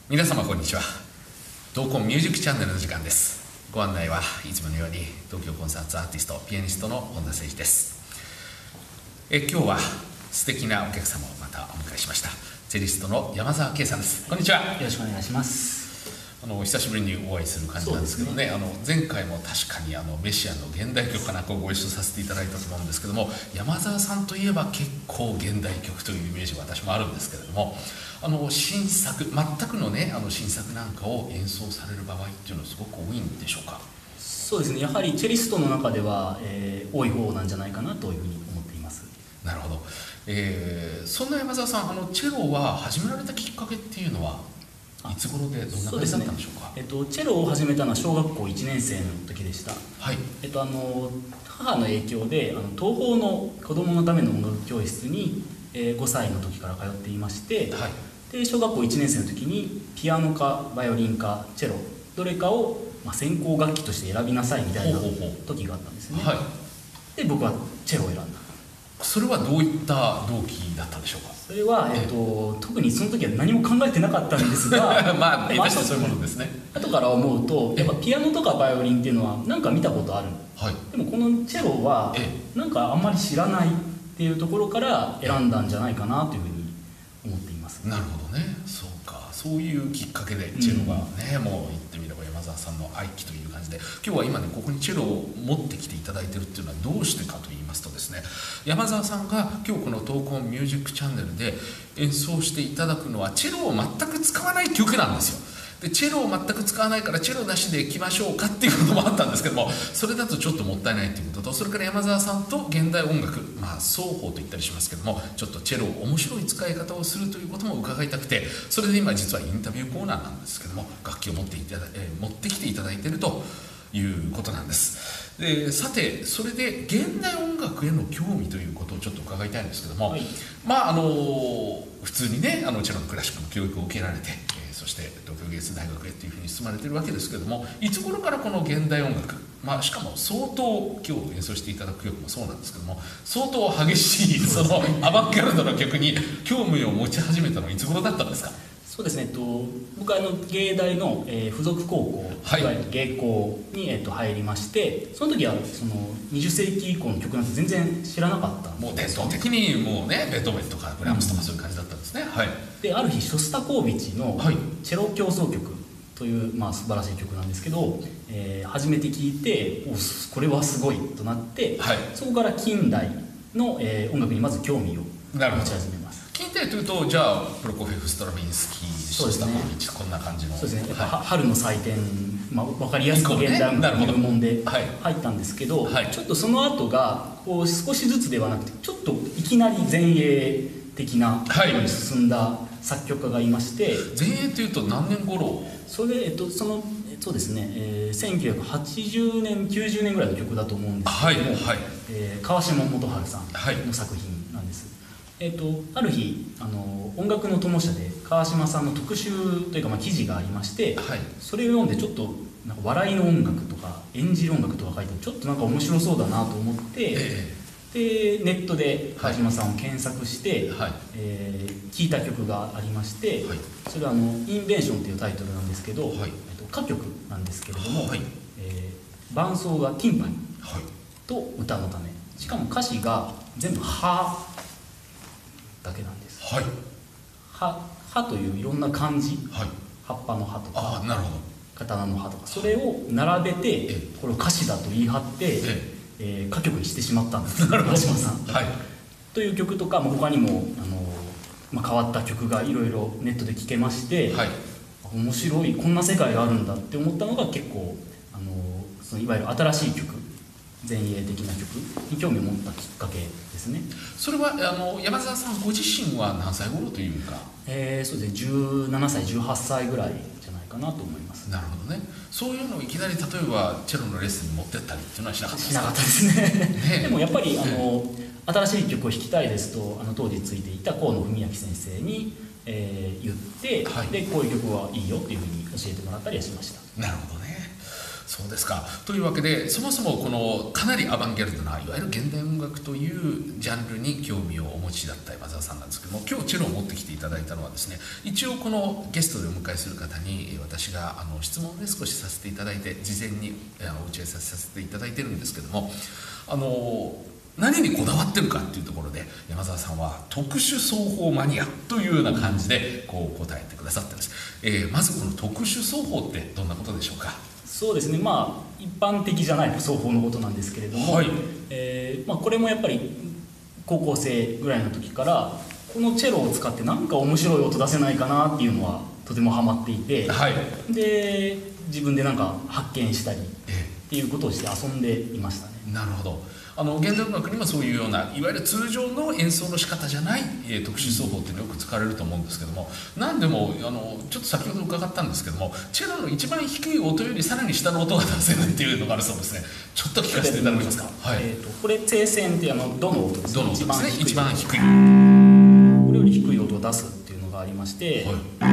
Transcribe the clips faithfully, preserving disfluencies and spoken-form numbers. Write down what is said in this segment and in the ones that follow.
皆様こんにちは。同梱ミュージックチャンネルの時間です。ご案内はいつものように東京コンサートアーティストピアニストの本田誠司です。え今日は素敵なお客様をまたお迎えしました。チェリストの山澤圭さんです。こんにちは。 よろしくお願いします。 あの久しぶりにお会いする感じなんですけどね、ねあの前回も確かにあのメシアンの現代曲かなんかをご一緒させていただいたと思うんですけども、山澤さんといえば結構現代曲というイメージが私もあるんですけれども、あの新作全くのねあの新作なんかを演奏される場合っていうのはすごく多いんでしょうか？ そうですね、やはりチェリストの中では、えー、多い方なんじゃないかなというふうに思っています。 なるほど。えー、そんな山澤さん、あのチェロは始められたきっかけっていうのはいつ頃でどんな感じだったんでしょうか？ えっと、チェロを始めたのは小学校いちねん生の時でした。 はい。 えっと、あの母の影響であの東宝の子どものための音楽教室に、えー、ごさいの時から通っていまして、はい、で小学校いちねん生の時にピアノかバイオリンかチェロどれかを、まあ、専攻楽器として選びなさいみたいな時があったんですね。はい、で僕はチェロを選んだ。 それはどういった動機だったんでしょうか？ それは、えっと、特にその時は何も考えてなかったんですがまあ下手してそういうものですね。 後から思うとやっぱピアノとかバイオリンっていうのは何か見たことある、はい、でもこのチェロはなんかあんまり知らないっていうところから選んだんじゃないかなというふうに思っています。 なるほどね。そうか、そういうきっかけでチェロがね、うん、もう言ってみれば山澤さんの愛機という感じで、今日は今ねここにチェロを持ってきていただいてるっていうのはどうしてかと言いますとですね、山澤さんが今日この東梱ミュージックチャンネルで演奏していただくのはチェロを全く使わない曲なんですよ。でチェロを全く使わないからチェロなしでいきましょうかっていうこともあったんですけども、それだとちょっともったいないっていうことと、それから山澤さんと現代音楽、まあ双方と言ったりしますけども、ちょっとチェロを面白い使い方をするということも伺いたくて、それで今実はインタビューコーナーなんですけども、楽器を持っていただ、えー、持ってきていただいているということなんです。でさて、それで現代音楽への興味ということをちょっと伺いたいんですけども、はい、まああの普通にねあのチェロのクラシックの教育を受けられて、えー、そして東京芸術大学へというふうに進まれているわけですけども、いつ頃からこの現代音楽、まあ、しかも相当今日演奏していただく曲もそうなんですけども、相当激しいそのアバンギャルドの曲に興味を持ち始めたのはいつ頃だったんですか？ そうですね、えっと、僕はあの芸大の、えー、附属高校、はい、いわゆる芸校に、えっと、入りまして、その時はそのにじゅっせいき以降の曲なんて全然知らなかったんです。 もう伝統的にもうねベートーベンとかブラームスとかそういう感じだったんですね。はい、である日ショスタコービチの「チェロ協奏曲」という、まあ、素晴らしい曲なんですけど、えー、初めて聴いておこれはすごいとなって、はい、そこから近代の、えー、音楽にまず興味を持ち始めます。 近代というとじゃあプロコフェフ、ストラヴィンスキー、ショスタコービチ、こんな感じの。 そうですね、はい、春の祭典、まあ、分かりやすく現代音楽入門で入ったんですけど、はい、ちょっとその後がこう少しずつではなくてちょっといきなり前衛的な方に進んだ作曲家がいまして、はい、 前衛というと何年頃？ それ、えっと、そのそうですね、えー、せんきゅうひゃくはちじゅうねんきゅうじゅうねんぐらいの曲だと思うんですけども、はいはい、えー、川島素晴さんの作品なんです。はい、えー、とある日あの音楽の友社で川島さんの特集というか、まあ、記事がありまして、はい、それを読んでちょっとなんか笑いの音楽とか演じる音楽とか書いてちょっとなんか面白そうだなと思って、えー、でネットで川島さんを検索して、はい、えー、聴いた曲がありまして、はい、それはあの「インベンション」というタイトルなんですけど、はい、えー、と歌曲なんですけれども、はい、えー、伴奏がティンパニと歌のため、しかも歌詞が全部「は」だけなんです。はい、は、はといういろんな漢字、はい、葉っぱの葉とか、 あ、なるほど、 刀の葉とか、それを並べてこれを歌詞だと言い張って、ええー、歌曲にしてしまったんです川島さん、はい、という曲とか、まあ、他にもあの、まあ、変わった曲がいろいろネットで聴けまして、はい、面白い、こんな世界があるんだって思ったのが結構あのそのいわゆる新しい曲、前衛的な曲に興味を持ったきっかけですね。 それはあの山澤さんご自身は何歳頃というか？ えー、そうですね、じゅうななさいじゅうはっさいぐらいじゃないかなと思います。 なるほどね。そういうのをいきなり例えばチェロのレッスンに持ってったりっていうのはしなかったですか？ しなかったですね。ねでもやっぱりあの新しい曲を弾きたいですと、あの当時ついていた河野文明先生に、えー、言って、はい、でこういう曲はいいよっていうふうに教えてもらったりはしました。 なるほどね。 そうですか。というわけで、そもそもこのかなりアバンギャルドないわゆる現代音楽というジャンルに興味をお持ちだった山澤さんなんですけども、今日チェロを持ってきていただいたのはですね、一応このゲストでお迎えする方に私があの質問で少しさせていただいて、事前にお打ち合わせさせていただいてるんですけども、あの何にこだわってるかっていうところで、山澤さんは特殊奏法マニアというような感じでこう答えてくださってます。えー、まずこの特殊奏法ってどんなことでしょうか？ そうですね、まあ一般的じゃない奏法のことなんですけれども、はい、えーまあ、これもやっぱり高校生ぐらいの時からこのチェロを使って何か面白い音出せないかなっていうのはとてもハマっていて、はい、で自分で何か発見したりっていうことをして遊んでいましたね。 なるほど。あの現代音楽にもそういうようないわゆる通常の演奏の仕方じゃない、えー、特殊奏法っていうのをよく使われると思うんですけども、何でもあのちょっと先ほど伺ったんですけども、チェロの一番低い音よりさらに下の音が出せるっていうのがあるそうですね。ちょっと聞かせていただけますか？はい、 えーとこれ低線っていうあのドの音ですね。 ドの音ですね。一番低い、 これより低い音を出すっていうのがありまして、はい、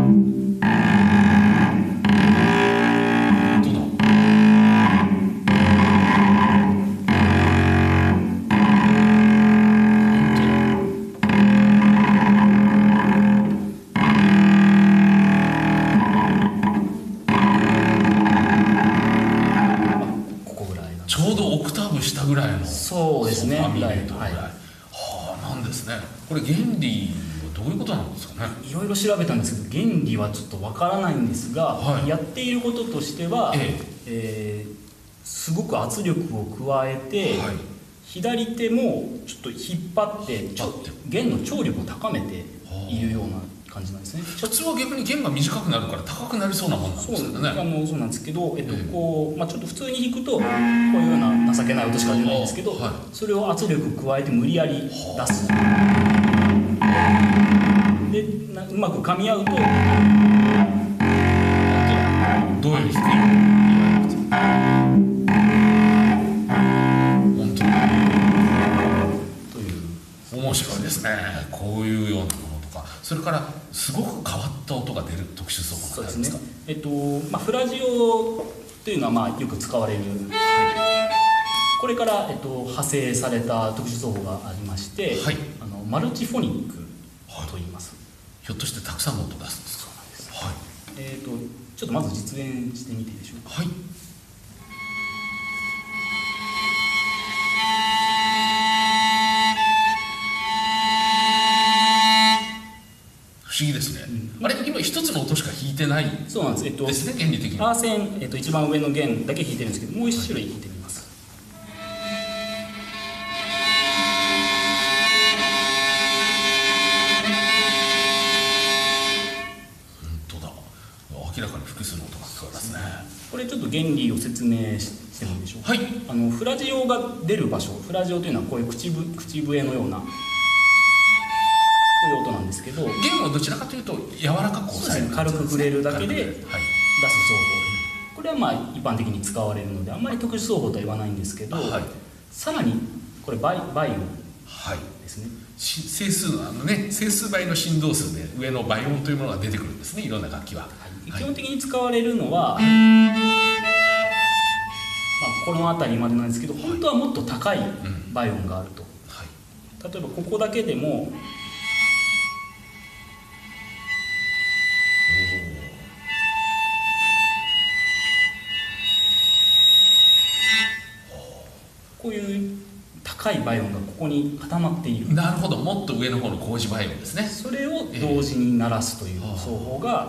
ぐらいのそうですね。 ソファミレートぐらい、はい、はあ、なんですね。これ原理はどういうことなんですかね？ いろいろ調べたんですけど原理はちょっとわからないんですが、はい、やっていることとしては、えええー、すごく圧力を加えて、はい、左手もちょっと引っ張ってちょっと弦の張力を高めているような感じなんですね。 普通は逆に弦が短くなるから高くなりそうなもんなんですけどね。 そう、あのそうなんですけど、えっとこうまあ、ちょっと普通に弾くとこういうような情けない音しか出ないんですけど、はい、それを圧力加えて無理やり出す。でなうまく噛み合うとどうより低い本当にという面白いですね。こういうようなものとか、それからすごく変わった音が出る特殊奏法なんですか？ そうですね。えっとまあ、フラジオというのはまあよく使われる、はい、これから、えっと、派生された特殊奏法がありまして、はい、あのマルチフォニックと言います。はい、 ひょっとしてたくさんの音出すんですか？ そうなんです。 はい、 えーとちょっとまず実演してみていいでしょうか？ はい。不思議ですね。うん、あれ今一つの音しか弾いてない。 そうなんです。えっとですね、原理的に。 アーセン、えっと一番上の弦だけ弾いてるんですけど、もう一種類弾いてみます。 本当だ。明らかに複数の音が聞こえますね。 これちょっと原理を説明してもいいでしょうか？ はい。 あのフラジオが出る場所、フラジオというのはこういう口ぶ口笛のような。こういう音なんですけど、 弦はどちらかというと柔らかく押さえる、 軽く触れるだけで出す奏法、 はい、 これはまあ一般的に使われるのであんまり特殊奏法とは言わないんですけど、はい、さらにこれ倍倍音ですね。 はい、整数あのね整数倍の振動数で上の倍音というものが出てくるんですね。いろんな楽器は、はい、 基本的に使われるのは、はい、まあ、この辺りまでなんですけど、本当はもっと高い倍音があると、はい、例えばここだけでもこういう高い倍音がここに固まっている。 なるほど、もっと上の方の工事倍音ですね。 それを同時に鳴らすという奏法が、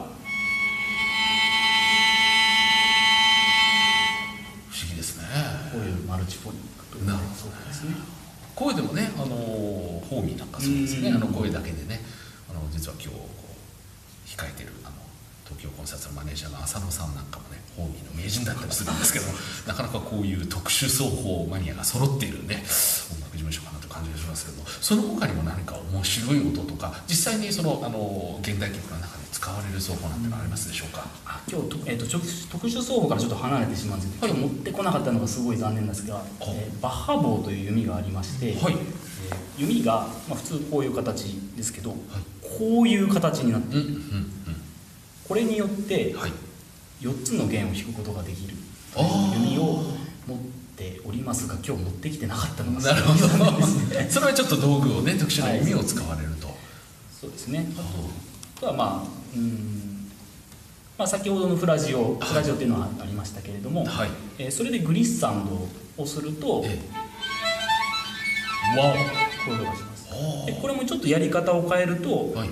不思議ですね。 こういうマルチフォニックという奏法ですね。 声でもね、あのホーミーなんかそうですね。あの声だけでね、あの実は今日こう控えてるあの東京コンサートのマネージャーの浅野さんなんかもね、ホーミーの名人だったりするんですけどなかなかこういう特殊奏法マニアが揃っているんで音楽事務所かなという感じがしますけども、その他にも何か面白い音とか実際にそのあの現代曲の中で使われる奏法なんてのありますでしょうか？ あ、今日、えー、と特殊奏法からちょっと離れてしまうんですけど、はい、今日持ってこなかったのがすごい残念ですが、えー、バッハ棒という弓がありまして、はい、えー、弓が、まあ、普通こういう形ですけど、はい、こういう形になっている、うんうんうん、これによって、はい、 よっつの弦を弾くことができるという弓を持っておりますが、今日持ってきてなかったのがなるほどそれはちょっと道具をね、特殊な弓を使われると、はい、 そうですね。あと、あとはまあうんまあ、先ほどのフラジオ、フラジオっていうのはありましたけれども、はい、えー、それでグリッサンドをすると、ええ、わお、こういう音がします。でこれもちょっとやり方を変えると、はい、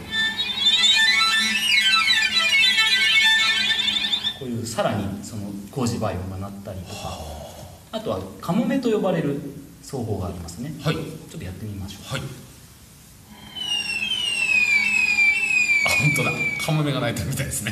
こういうさらにその工事バイオが鳴ったりとか、あとはカモメと呼ばれる奏法がありますね、はい、ちょっとやってみましょう。はい、 あ、本当だ、カモメが鳴いてるみたいですね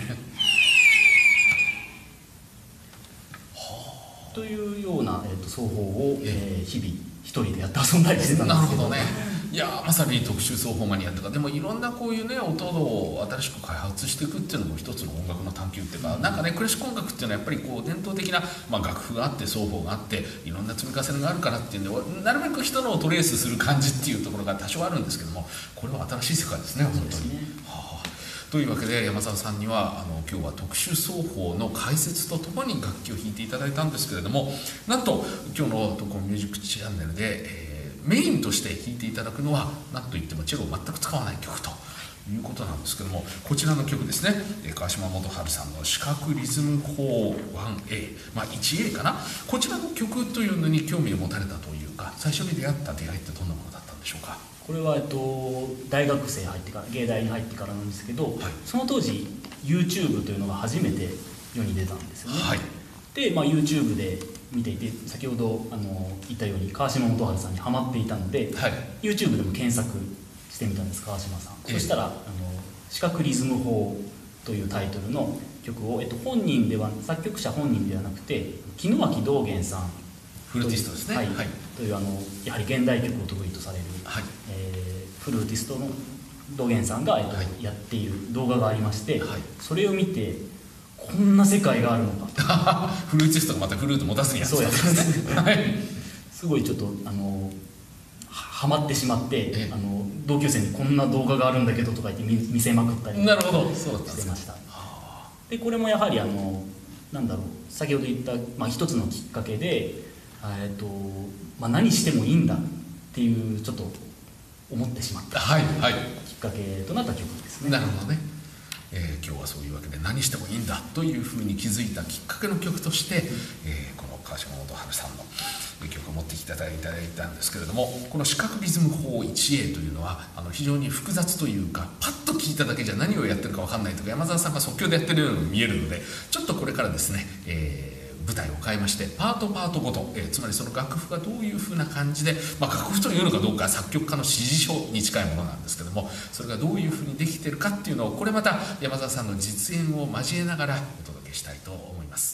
というような、えー、と奏法を、えー、日々一人でやって遊んだりしてたんですけど。 なるほどね。いやまさに特殊奏法マニアとか、でもいろんなこういうね音を新しく開発していくっていうのも一つの音楽の探求っていうか、なんかねクラシック音楽っていうのはやっぱりこう伝統的な、まあ、楽譜があって奏法があっていろんな積み重ねがあるからっていうんで、なるべく人のをトレースする感じっていうところが多少あるんですけども、これは新しい世界ですね、本当に。そうですね。はあ、というわけで山澤さんにはあの今日は特殊奏法の解説とともに楽器を弾いていただいたんですけれども、なんと今日の「トコミュージックチャンネル」で、えーメインとして弾いていただくのは何といってもチェロを全く使わない曲ということなんですけども、こちらの曲ですね、川島元春さんの視覚リズム法 ワンエー、まあ ワンエー かな、こちらの曲というのに興味を持たれたというか、最初に出会った出会いってどんなものだったんでしょうか。 これは、えっと、大学生入ってから、芸大に入ってからなんですけど、はい、その当時 YouTube というのが初めて世に出たんですよね。はい、で、まあ、YouTube で見ていて、先ほどあの言ったように川島元春さんにハマっていたので、はい、YouTube でも検索してみたんです、川島さん。ええ、そしたらあの視覚リズム法というタイトルの曲を、えっと、本人では作曲者本人ではなくて木脇道元さん、 フルーティストですね、 はいはい、というあのやはり現代曲を得意とされる、はい、えー、フルーティストの道元さんが、えっとはい、やっている動画がありまして、はい、それを見てこんな世界があるのかフルーティストがまたフルート持たすんやつそうやですね、はい、すごいちょっとあのハマってしまって、あの同級生にこんな動画があるんだけどとか言って 見, 見せまくったりしてました。でこれもやはりあのなんだろう、先ほど言った、まあ、一つのきっかけで、えーとまあ、何してもいいんだっていうちょっと思ってしまった、はいはい、きっかけとなった曲ですね。 なるほどね。えー、今日はそういうわけで何してもいいんだというふうに気づいたきっかけの曲として、えー、この川島元春さんの曲を持ってきていただいたんですけれども、この視覚リズム法 ワンエー というのはあの非常に複雑というか、パッと聞いただけじゃ何をやってるか分かんないとか、山澤さんが即興でやってるように見えるので、ちょっとこれからですね、えー舞台を変えましてパートパートごと、えー、つまりその楽譜がどういうふうな感じで、まあ、楽譜というのかどうか作曲家の指示書に近いものなんですけども、それがどういうふうにできてるかっていうのをこれまた山澤さんの実演を交えながらお届けしたいと思います。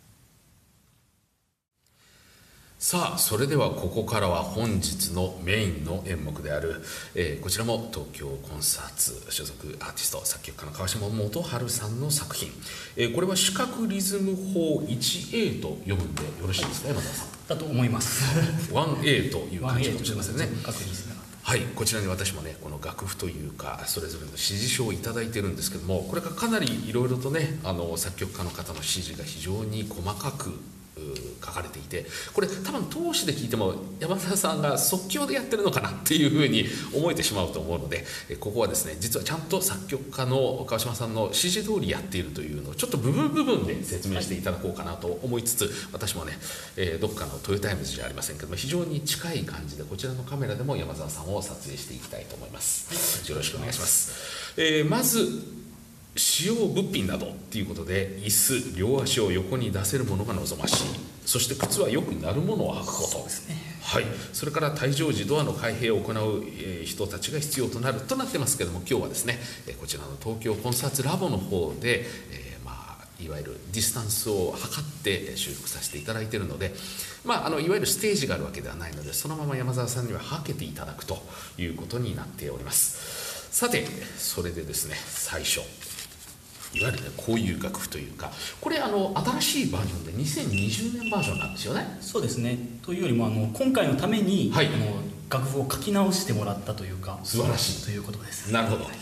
さあそれではここからは本日のメインの演目である、えー、こちらも東京コンサーツ所属アーティスト作曲家の川島元春さんの作品、えー、これは視覚リズム法 ワンエー と読むんでよろしいですか、山田さん。 だと思いますワンエー という感じかもしれませんね。はい、こちらに私もねこの楽譜というかそれぞれの指示書をいただいてるんですけども、これがかなりいろいろとねあの作曲家の方の指示が非常に細かく書かれていて、これ多分通しで聞いても山田さんが即興でやってるのかなっていうふうに思えてしまうと思うので、ここはですね実はちゃんと作曲家の川島さんの指示通りやっているというのをちょっと部分部分で説明していただこうかなと思いつつ、私もね、えー、どっかのトヨタイムズじゃありませんけども非常に近い感じでこちらのカメラでも山澤さんを撮影していきたいと思います。よろしくお願いします。えー、まず使用物品などっていうことで椅子両足を横に出せるものが望ましい、そして靴はよくなるものを履くことですね。はい、それから退場時ドアの開閉を行う人たちが必要となるとなってますけども、今日はですねこちらの東京コンサーツラボの方で、えー、まあいわゆるディスタンスを測って収録させていただいているので、まあ、あのいわゆるステージがあるわけではないのでそのまま山澤さんにははけていただくということになっております。さてそれでですね最初いわゆるねこういう楽譜というか、これあの新しいバージョンでにせんにじゅうねんバージョンなんですよね。 そうですね。というよりもあの今回のために、はい、あの楽譜を書き直してもらったというか、 素晴らしいということです。 なるほど、はい、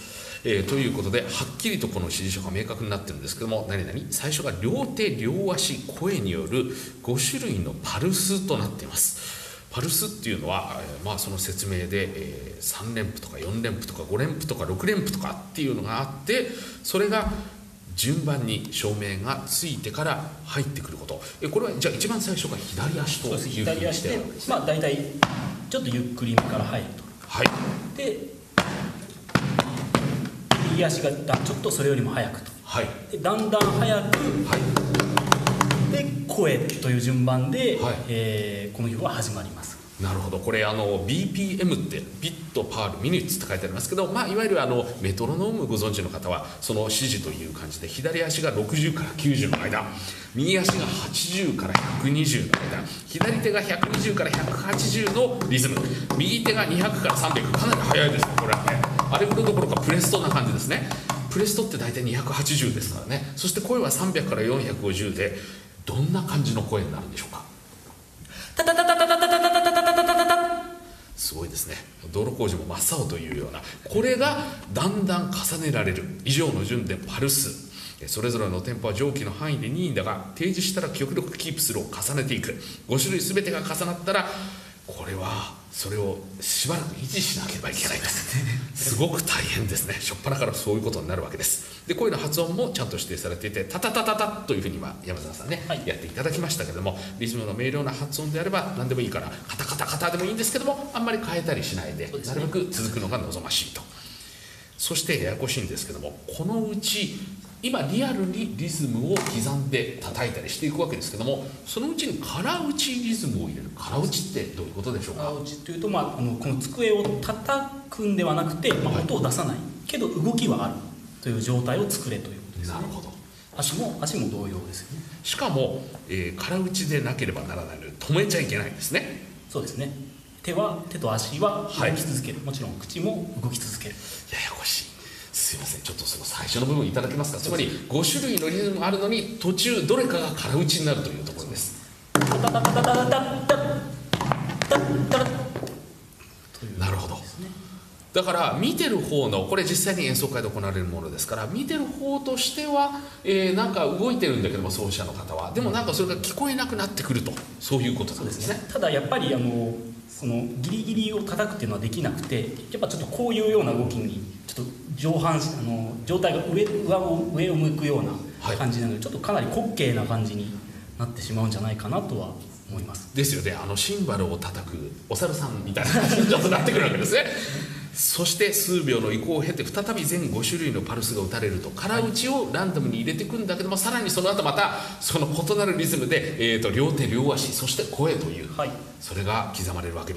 えー、ということではっきりとこの指示書が明確になってるんですけども、何々最初が両手両足声によるご種類のパルスとなっています。パルスっていうのは、えーまあ、その説明で、えー、さん連符とかよん連符とかご連符とかろく連符とかっていうのがあって、それが順番に照明がついてから入ってくること。えこれはじゃあ一番最初が左足というふうにしてあるわけですね。 まあ大体ちょっとゆっくりめから入ると。 はい。 で右足がちょっとそれよりも速くと。 はい。 でだんだん速く。はい。で声という順番で、はい、えー、この曲は始まります。 なるほど。これあの ビーピーエム ってビットパールミニッツって書いてありますけど、まあ、いわゆるあのメトロノームご存知の方はその指示という感じで、左足がろくじゅうからきゅうじゅうの間、右足がはちじゅうからひゃくにじゅうの間、左手がひゃくにじゅうからひゃくはちじゅうのリズム、右手がにひゃくからさんびゃく、かなり速いですね。これはねアレグロどころかプレストな感じですね。プレストって大体にひゃくはちじゅうですからね。そして声はさんびゃくからよんひゃくごじゅうで、どんな感じの声になるんでしょうか。タタタタタタタタタタタタタタタ、すごいですね。道路工事も真っ青というような、これがだんだん重ねられる以上の順でパルス、それぞれのテンポは上記の範囲で任意だが、提示したら極力キープするを重ねていく。ご種類全てが重なったら、これはそれをしばらく維持しなければいけないです。すごく大変ですね。初っ端からそういうことになるわけです。で声の発音もちゃんと指定されていて、タタタタタというふうには山澤さんね、はい、やっていただきましたけども、リズムの明瞭な発音であれば何でもいいから、カタカタカタでもいいんですけども、あんまり変えたりしないで、なるべく続くのが望ましいと。そしてややこしいんですけども、このうち今リアルにリズムを刻んで叩いたりしていくわけですけども、そのうちに空打ちリズムを入れる。空打ちってどういうことでしょうか。 空打ちというと、まあ、あのこの机を叩くんではなくて、まあ、音を出さないけど動きはあるという状態を作れということですね。 なるほど。 足も足も同様ですよね。 しかも、えー、空打ちでなければならないので止めちゃいけないんですね。 そうですね。手は手と足は動き続ける、はい、もちろん口も動き続ける。 ややこしい。すいません、ちょっとその最初の部分いただけますか。つまりご種類のリズムがあるのに途中どれかが空打ちになるというところです。なるほど。だから見てる方の、これ実際に演奏会で行われるものですから、見てる方としては、えー、なんか動いてるんだけども、奏者の方はでもなんかそれが聞こえなくなってくると、そういうことなんですね。 ただやっぱりあのそのギリギリを叩くっていうのはできなくて、やっぱちょっとこういうような動きにちょっと上半身あの状態が上上を上を向くような感じなので、はい、ちょっとかなり滑稽な感じになってしまうんじゃないかなとは思います。 ですよね。あのシンバルを叩くお猿さんみたいな感じにちょっとなってくるわけですね。そして数秒の移行を経て再び全ご種類のパルスが打たれると、空打ちをランダムに入れていくんだけども、さらにその後またその異なるリズムで、えー、と両手両足そして声という、はい、それが刻まれるわけです。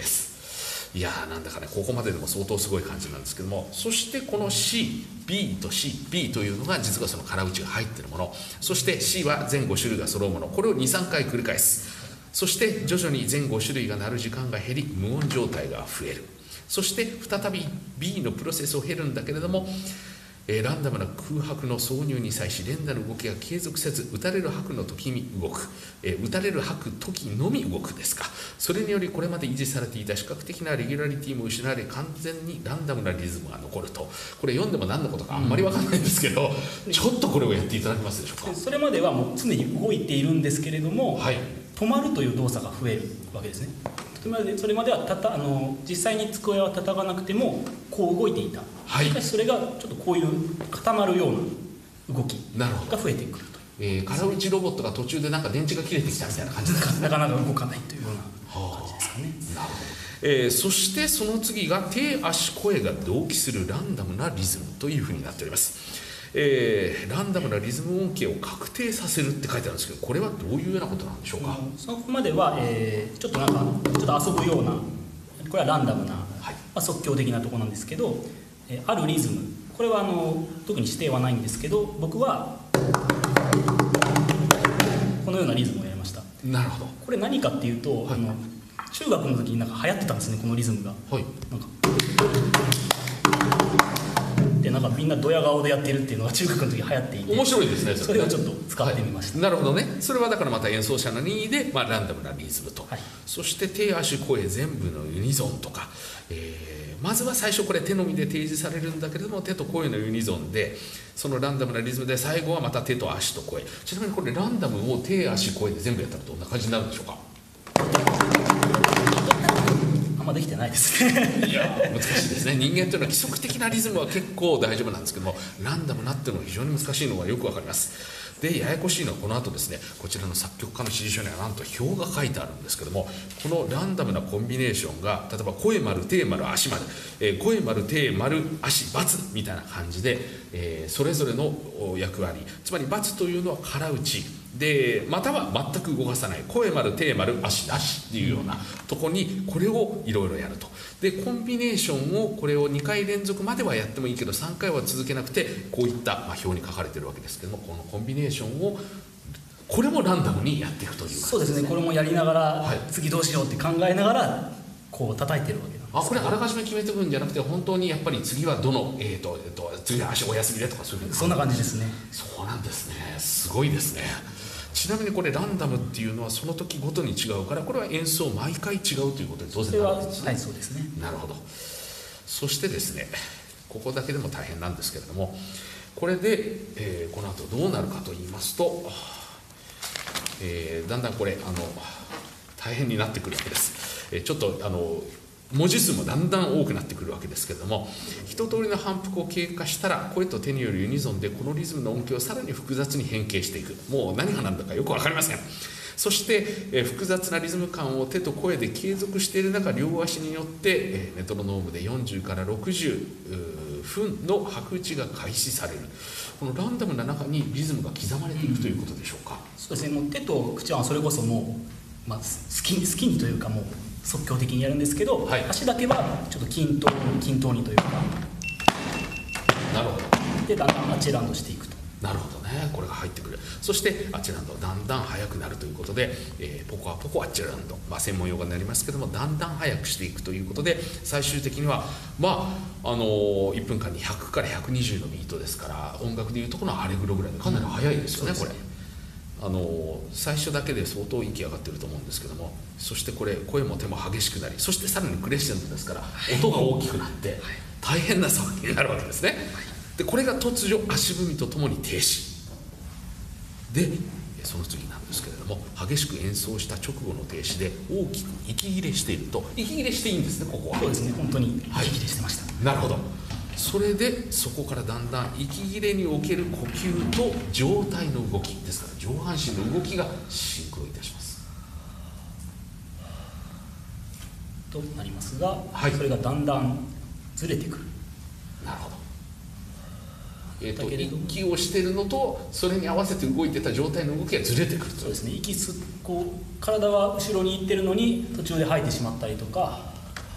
いやー、なんだかね、ここまででも相当すごい感じなんですけども、そしてこの C、B と C、B というのが実はその空打ちが入っているもの、そして C は全ご種類が揃うもの、これをにさんかい繰り返す。そして徐々に全ご種類が鳴る時間が減り、無音状態が増える。そして再び B のプロセスを経るんだけれども、えー、ランダムな空白の挿入に際し連打の動きが継続せず、打たれる拍の時に動く、えー、打たれる拍時のみ動くですか。それによりこれまで維持されていた視覚的なレギュラリティも失われ、完全にランダムなリズムが残ると。これ読んでも何のことかあんまり分かんないんですけど、うん、ちょっとこれをやっていただけますでしょうか。 それまではもう常に動いているんですけれども、はい、止まるという動作が増えるわけですね。それまではたたあの実際に机は叩かなくてもこう動いていた、はい、しかしそれがちょっとこういう固まるような動きが増えてくると、 えー、空打ちロボットが途中でなんか電池が切れてきたみたいな感じですか。 なかなか動かないというような感じですかね。 なるほど。えー、そしてその次が手足声が同期するランダムなリズムというふうになっております。えー、ランダムなリズム音形を確定させるって書いてあるんですけど、これはどういうようなことなんでしょうか。 そこまでは、えー、ちょっとなんかちょっと遊ぶような、これはランダムな、はい、まあ、即興的なところなんですけど、えー、あるリズム、これはあの特に指定はないんですけど、僕はこのようなリズムをやりました。 なるほど。 これ何かっていうと、はい、あの中学の時になんか流行ってたんですね、このリズムが。はい、なんかでなんかみんなドヤ顔でやってるっていうのが中学の時流行っていて、 面白いですね。 それをちょっと使ってみました。 はい、なるほどね。それはだからまた演奏者の任意で、まあ、ランダムなリズムと、はい、そして手足声全部のユニゾンとか、えー、まずは最初これ手のみで提示されるんだけれども、手と声のユニゾンでそのランダムなリズムで、最後はまた手と足と声。ちなみにこれランダムを手足声で全部やったらどんな感じになるんでしょうか？ あんまできてないですね。 いや難しいですね。人間というのは規則的なリズムは結構大丈夫なんですけども、ランダムなっていうのは非常に難しいのがよくわかります。でややこしいのはこの後ですね、こちらの作曲家の指示書にはなんと表が書いてあるんですけども、このランダムなコンビネーションが例えば声丸手丸足丸、えー、声丸手丸足×みたいな感じで、えー、それぞれの役割、つまり×というのは空打ちで、または全く動かさない声丸手丸足なしっていうようなとこにこれをいろいろやると。でコンビネーションをこれをにかい連続まではやってもいいけどさんかいは続けなくて、こういった、まあ、表に書かれてるわけですけども、このコンビネーションをこれもランダムにやっていくという感じですね。 そうですね、これもやりながら、はい、次どうしようって考えながらこう叩いてるわけなんです。 あ、これあらかじめ決めておくんじゃなくて、本当にやっぱり次はどの、えーとえー、と次は足お休みでとかそういうふうに。 そんな感じですね。 そうなんですね。すごいですね。ちなみにこれランダムっていうのはその時ごとに違うから、これは演奏毎回違うということで当然なんですね。 はい、そうですね。 なるほど。そしてですね、ここだけでも大変なんですけれども、これで、えー、この後どうなるかと言いますと、えー、だんだんこれあの大変になってくるわけです。えー、ちょっとあの文字数もだんだん多くなってくるわけですけれども、一通りの反復を経過したら声と手によるユニゾンでこのリズムの音形をさらに複雑に変形していく。もう何が何だかよく分かりません。そして、えー、複雑なリズム感を手と声で継続している中、両足によって、えー、メトロノームでよんじゅうからろくじゅっぷんの拍打ちが開始される。このランダムな中にリズムが刻まれていくということでしょうか？ そうですね、もう手と口はそれこそもう、まあ、好きに好きにというかもう即興的にやるんですけど、はい、足だけはちょっと均等に均等にというか。 なるほど。 でだんだんアチェランドしていくと。 なるほどね、これが入ってくる。そしてアチェランドだんだん速くなるということで、えー、ポコアポコアチェランド、まあ、専門用語になりますけども、だんだん速くしていくということで、最終的にはまああのー、いっぷんかんにひゃくからひゃくにじゅうのビートですから、音楽でいうとこのアレグロぐらいでかなり速いですよね、うん、これ。あの最初だけで相当息上がってると思うんですけども、そしてこれ声も手も激しくなり、そしてさらにクレッシェンドですから音が大きくなって大変な騒ぎになるわけですね。でこれが突如足踏みとともに停止で、その次なんですけれども、激しく演奏した直後の停止で大きく息切れしていると。息切れしていいんですね、ここは。 そうですね、本当に息切れしてました、はい、 なるほど。それでそこからだんだん息切れにおける呼吸と上体の動きですから、上半身の動きがシンクロいたしますとなりますが、 はい、 それがだんだんずれてくる。 なるほど。えーと、息をしているのとそれに合わせて動いてた状態の動きがずれてくると。 そうですね、息吸っこう体は後ろに行ってるのに途中で吐いてしまったりとか、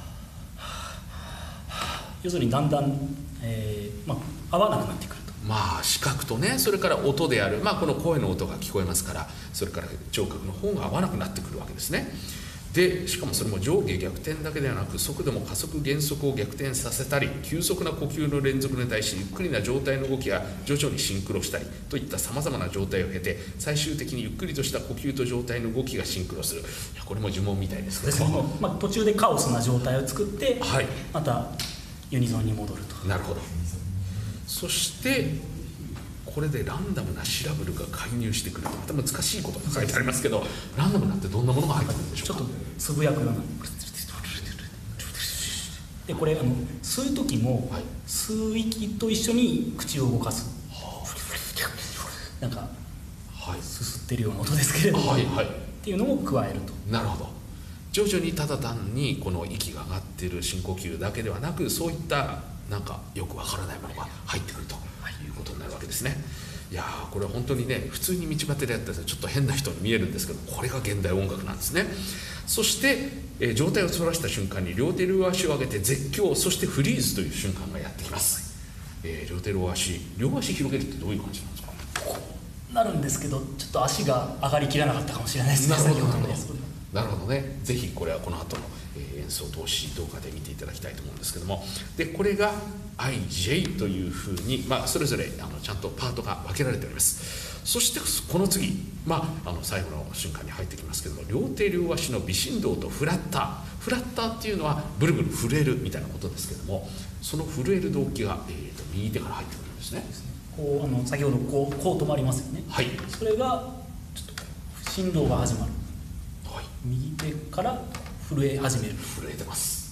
要するにだんだん、えーまあ、合わなくなってくると。 まあ視覚とね、それから音である、まあ、この声の音が聞こえますから、それから聴覚の方が合わなくなってくるわけですね。でしかもそれも上下逆転だけではなく、速度も加速減速を逆転させたり、急速な呼吸の連続に対しゆっくりな状態の動きが徐々にシンクロしたりといったさまざまな状態を経て、最終的にゆっくりとした呼吸と状態の動きがシンクロする。いやこれも呪文みたいですけども、 まあ、途中でカオスな状態を作って、 はい、 またユニゾンに戻ると。 なるほど。そしてこれでランダムなシラブルが介入してくると、また難しいことが書いてありますけど、ランダムなってどんなものが入ってくるんでしょうか？ ちょっとつぶやくような。でこれあの吸う時も、はい、吸う息と一緒に口を動かす、はあ、なんか、はい、すすってるような音ですけれども、はいはい、っていうのを加えると。 なるほど。徐々にただ単にこの息が上がっている深呼吸だけではなく、そういったなんかよくわからないものが入ってくるということになるわけですね。いやーこれは本当にね、普通に道端でやったらちょっと変な人に見えるんですけど、これが現代音楽なんですね。そして、えー、状態をそらした瞬間に両手両足を上げて絶叫、そしてフリーズという瞬間がやってきます。えー、両手両足両足広げるってどういう感じなんですか？ こうなるんですけど、ちょっと足が上がりきらなかったかもしれないですね。 なるほどなるほど。 なるほどね。ぜひこれはこの後の演奏通し動画で見ていただきたいと思うんですけども、でこれが アイジェイ というふうに、まあ、それぞれあのちゃんとパートが分けられております。そしてこの次、まあ、あの最後の瞬間に入ってきますけども、両手両足の微振動とフラッター。フラッターっていうのはブルブル震えるみたいなことですけども、その震える動機が、えー、と右手から入ってくるんですね。 こうあの先ほどこうこう止まりますよね。 はい。 それがちょっと振動が始まる。 はい。 右手から震え始める。 震えてます。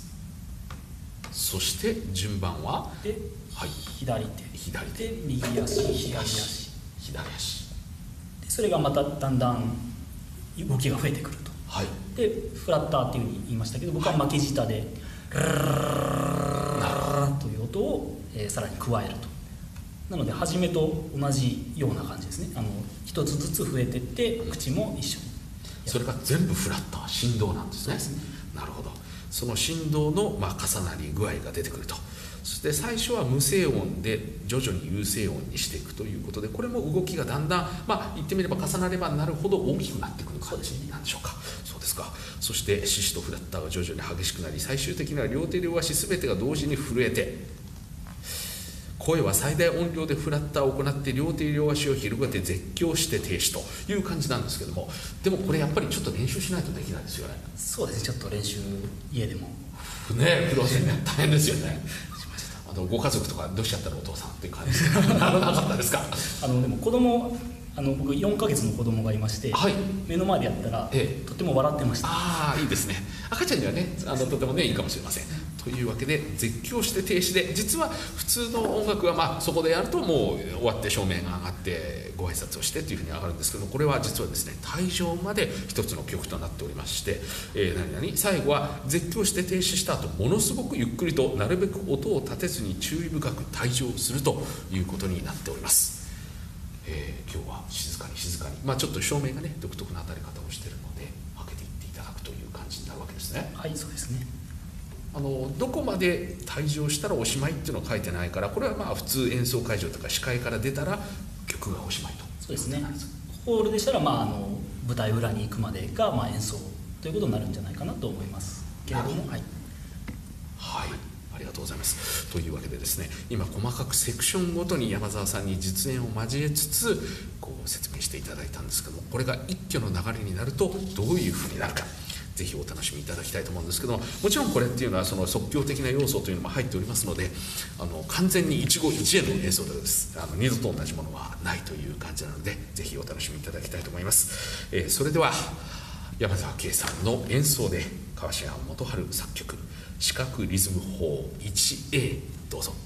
そして順番はで、 はい、 左手左手で右足左足左足で、それがまただんだん動きが増えてくると。 はい。でフラッターっていうふうに言いましたけど、僕は負け舌でラーという音を、えー、さらに加えると。なので初めと同じような感じですね。あの一つずつ増えてって口も一緒に。 それが全部フラッター振動なんですね。 ですね。 なるほど。その振動の、まあ、重なり具合が出てくると。そして最初は無声音で徐々に有声音にしていくということで、これも動きがだんだん、まあ、言ってみれば重なればなるほど大きくなってくる感じなんでしょうか。そうですか。そしてシシとフラッターが徐々に激しくなり、最終的には両手両足全てが同時に震えて、声は最大音量でフラッターを行って両手両足を広げて絶叫して停止という感じなんですけども、でもこれやっぱりちょっと練習しないとできないですよね。 そうですね。ちょっと練習家でもね、苦労してね、大変ですよね。あのご家族とかどうしちゃったらお父さんっていう感じならなかったですか。 あのでも子供あの僕よんかげつの子供がいまして、はい、目の前でやったら、ええ、とても笑ってました。 ああ、いいですね。赤ちゃんにはね、あのとてもねいいかもしれません。というわけで絶叫して停止で、実は普通の音楽は、まあ、そこでやるともう終わって照明が上がってご挨拶をしてというふうに上がるんですけども、これは実はですね退場まで一つの曲となっておりまして、えー、何々最後は絶叫して停止した後ものすごくゆっくりとなるべく音を立てずに注意深く退場するということになっております。えー、今日は静かに静かに、まあ、ちょっと照明がね独特な当たり方をしているので開けていっていただくという感じになるわけですね。 はい、そうですね。 あのどこまで退場したらおしまいっていうのは書いてないから、これはまあ普通演奏会場とか司会から出たら曲がおしまいと。 そうですね。ホールでしたら、まあ、あの舞台裏に行くまでが、まあ、演奏ということになるんじゃないかなと思いますけれども、はい、 はい、ありがとうございます。というわけでですね、今細かくセクションごとに山澤さんに実演を交えつつこう説明していただいたんですけども、これが一挙の流れになるとどういうふうになるか、ぜひお楽しみいただきたいと思うんですけども、もちろんこれっていうのはその即興的な要素というのも入っておりますので、あの完全に一期一会の演奏です。あの二度と同じものはないという感じなので、ぜひお楽しみいただきたいと思います。えー、それでは山澤圭さんの演奏で川島元春作曲視覚リズム法 ワンエー どうぞ。